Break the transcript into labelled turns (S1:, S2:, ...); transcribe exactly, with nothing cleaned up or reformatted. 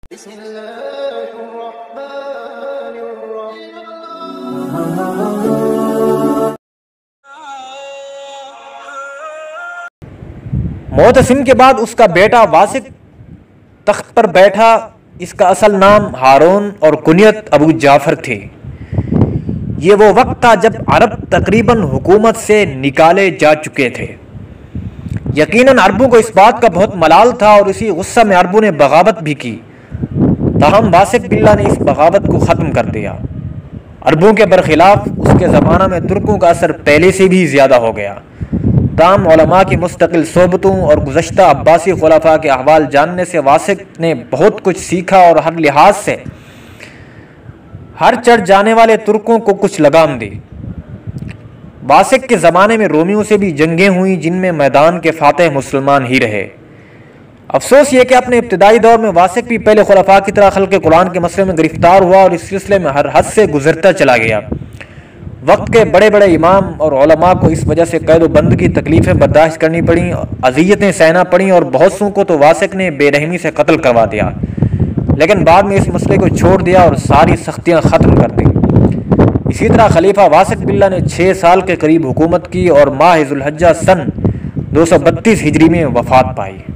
S1: بسم اللہ الرحمن الرحیم۔
S2: معتصم کے بعد اس کا بیٹا واسق تخت پر بیٹھا۔ اس کا اصل نام ہارون اور کنیت ابو جعفر تھے۔ یہ وہ وقت تھا جب عرب تقریباً حکومت سے نکالے جا چکے تھے۔ یقیناً عربوں کو اس بات کا بہت ملال تھا اور اسی غصہ میں عربوں نے بغاوت بھی کی، تاہم واسق باللہ نے اس بغاوت کو ختم کر دیا۔ عربوں کے برخلاف اس کے زمانہ میں ترکوں کا اثر پہلے سے بھی زیادہ ہو گیا۔ تاہم علماء کی مستقل صحبتوں اور گزشتہ عباسی خلفاء کے احوال جاننے سے واسق نے بہت کچھ سیکھا اور ہر لحاظ سے ہر چڑھ جانے والے ترکوں کو کچھ لگام دی۔ واسق کے زمانے میں رومیوں سے بھی جنگیں ہوئیں جن میں میدان کے فاتح مسلمان ہی رہے۔ افسوس یہ کہ اپنے ابتدائی دور میں واسق بھی پہلے خلفاء کی طرح خلق قرآن کے مسئلے میں گرفتار ہوا اور اس سلسلے میں ہر حد سے گزرتا چلا گیا۔ وقت کے بڑے بڑے امام اور علماء کو اس وجہ سے قید و بند کی تکلیفیں برداشت کرنی پڑیں، اذیتیں سہنا پڑیں اور بہت سو کو تو واسق نے بے رحمی سے قتل کروا دیا، لیکن بعد میں اس مسئلے کو چھوڑ دیا اور ساری سختیاں ختم کر دیں۔ اسی طرح خلیفہ واسق باللہ نے چھ سال کے قریب حکومت کی اور ماہ ذوالحجہ سن دو سو بتیس ہجری میں وفات پائی۔